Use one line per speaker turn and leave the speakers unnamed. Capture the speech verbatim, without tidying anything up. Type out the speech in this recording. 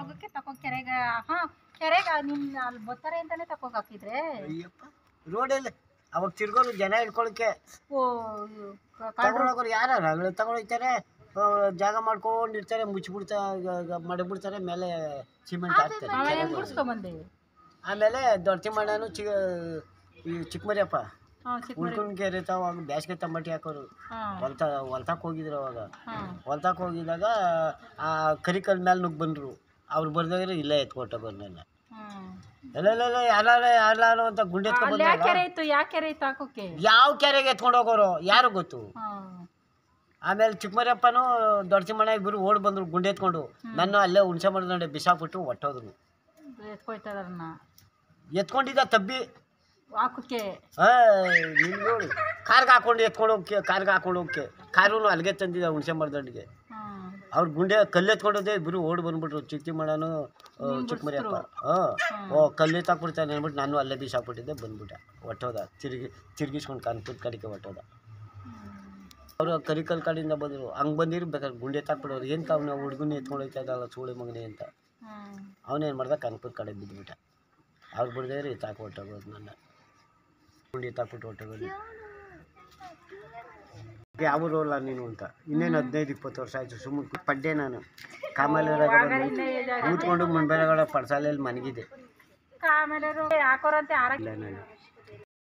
ಹೋಗಕ್ಕೆ ತಕೋ ಕೆರೆಗೆ ಹಾ ಕೆರೆಗೆ ನಿನ್ನ ಅಲ್ಲಿ ಬರ್ತಾರೆ ಅಂತಾನೆ ತಕೋಗ್ ಹಾಕಿದ್ರೆ
ಅಯ್ಯಪ್ಪ ರೋಡಲ್ಲಿ ಅವಾಗ ತಿರ್ಗೋರು ಜನ ಹಿಡ್ಕೊಳಕ್ಕೆ
ಓ
ತಗೊಂಡೋಗೋರು ಯಾರು ಅಗಳು ತಗೊಂಡೋಗ್ತಾರೆ ಜಾಗ ಮಾಡ್ಕೊಂಡಿರ್ತಾರೆ ಮುಚ್ಚಿಬಿಡ್ತಾ ಮಡಗ್ಬಿಡ್ತಾರೆ ಮೇಲೆ ಸಿಮೆಂಟ್ ಹಾಕ್ತಾರೆ
ಗುಡ್ಸ್ಕೊಂಬಂದೆ
ಆಮೇಲೆ ದೊಡ್ಡ ತಿಮ್ಮಣ್ಣನು ಚಿ ಈ ಚಿಕ್ಕಮರಿಯಪ್ಪ ಉಳ್ಕೊಂಡ್ಕೆರೆ ಅವಾಗ ಬ್ಯಾಸ್ಗೆ ತಂಬಟ್ಟಿ ಹಾಕೋರು ಹೊಲ್ತ ಹೊಲ್ತಕ್ಕೆ ಹೋಗಿದ್ರು ಅವಾಗ ಹೊಲ್ತಕ್ಕೆ ಹೋಗಿದಾಗ ಆ ಕರಿಕಲ್ ಮೇಲೆ ನುಗ್ಗಿ ಬಂದರು ಅವ್ರು ಬರ್ದಾಗ್ರೆ ಇಲ್ಲೇ ಎತ್ಕೊಟ್ಟೋಗೋರು ನನ್ನ ಎಲ್ಲ ಯಾರು ಯಾರು ಅಂತ ಗುಂಡೆ ಎತ್ಕೊಂಡು ಯಾವ ಕೆರೆಗೆ ಎತ್ಕೊಂಡು ಹೋಗೋರು ಯಾರು ಗೊತ್ತು. ಆಮೇಲೆ ಚಿಕ್ಕಮರಿಯಪ್ಪನೂ ದೊಡ್ಡ ತಿಮ್ಮಣ್ಣ ಇಬ್ಬರು ಓಡ್ ಬಂದರು ಗುಂಡೆ ಎತ್ಕೊಂಡು ನನ್ನ ಅಲ್ಲೇ ಹುಣಸೆ ಮರದ ಬಿಸಾಕ್ಬಿಟ್ಟು ಹೊಟ್ಟೋದ್ರು. ಎತ್ಕೊಂಡಿದ್ದ ತಬ್ಬಿ
ಹಾಕೋಕೆ
ನಿನ್ಗಳು ಕಾರ್ಗೆ ಹಾಕೊಂಡು ಎತ್ಕೊಂಡು ಹೋಗಕ್ಕೆ ಕಾರ್ಗೆ ಹಾಕೊಂಡು ಹೋಗಕ್ಕೆ ಕಾರೂ ಅಲ್ಲಿಗೆ ತಂದಿದ್ದ ಹುಣಸೆ ಮರದಂಡಿಗೆ ಅವ್ರು ಗುಂಡೆ ಕಲ್ಲು ಎತ್ಕೊಂಡೋದೆ ಇಬ್ಬರು ಓಡ್ ಬಂದ್ಬಿಟ್ರು ಚಿಕ್ಕ ಮಾಡಾನು ಚಿಕ್ಕಮರಿಯಪ್ಪ ಹಾಂ ಓ ಕಲ್ಲು ಎತ್ತಾಕ್ಬಿಡ್ತಾನೆ ಅಂದ್ಬಿಟ್ಟು ನಾನು ಅಲ್ಲೇ ಬೀಸಾಕ್ಬಿಟ್ಟಿದ್ದೆ ಬಂದ್ಬಿಟ್ಟೆ ಹೊಟ್ಟೋದ ತಿರುಗಿ ತಿರುಗಿಸ್ಕೊಂಡು ಕಾನ್ಪುರ ಕಡೆಗೆ ಹೊಟ್ಟೋದ. ಅವರು ಕರಿಕಲ್ ಕಡೆಯಿಂದ ಬಂದರು ಹಂಗೆ ಬಂದಿರು ಬೇಕಾದ್ರೆ ಗುಂಡೆ ಎತ್ತಾಕ್ಬಿಡೋರು ಏನು ಅವನು ಹುಡುಗನ ಎತ್ಕೊಂಡು ಹೋಗ್ತಾ ಇದ್ದಲ್ಲ ಸೂಳೆ ಮಗನೇ ಅಂತ ಅವನೇನು ಮಾಡ್ದ ಕಾನ್ಪುರ ಕಡೆ ಬಿದ್ದುಬಿಟ್ಟ. ಅವ್ರು ಬಿಡ್ದೇವ್ರಿ ಎತ್ತಾಕಿ ಹೊಟ್ಟೋಗೋದು ನನ್ನ ಗುಂಡಿ ಎತ್ತಾಕ್ಬಿಟ್ಟು ಹೊಟ್ಟೋಗೋದು. ಯಾವ ರೋಲ್ಲ ನೀನು ಅಂತ ಇನ್ನೇನು ಹದಿನೈದು ಇಪ್ಪತ್ತು ವರ್ಷ ಆಯಿತು ಸುಮ್ಮನೆ ಪಡ್ಡೆ ನಾನು ಕಾಮಲೆ ಕೂತ್ಕೊಂಡು ಮುಂಬೆಳಗಡೆ ಪಡ್ಸಾಲೆಯಲ್ಲಿ ಮನಗಿದೆ ಇಲ್ಲ ನಾನು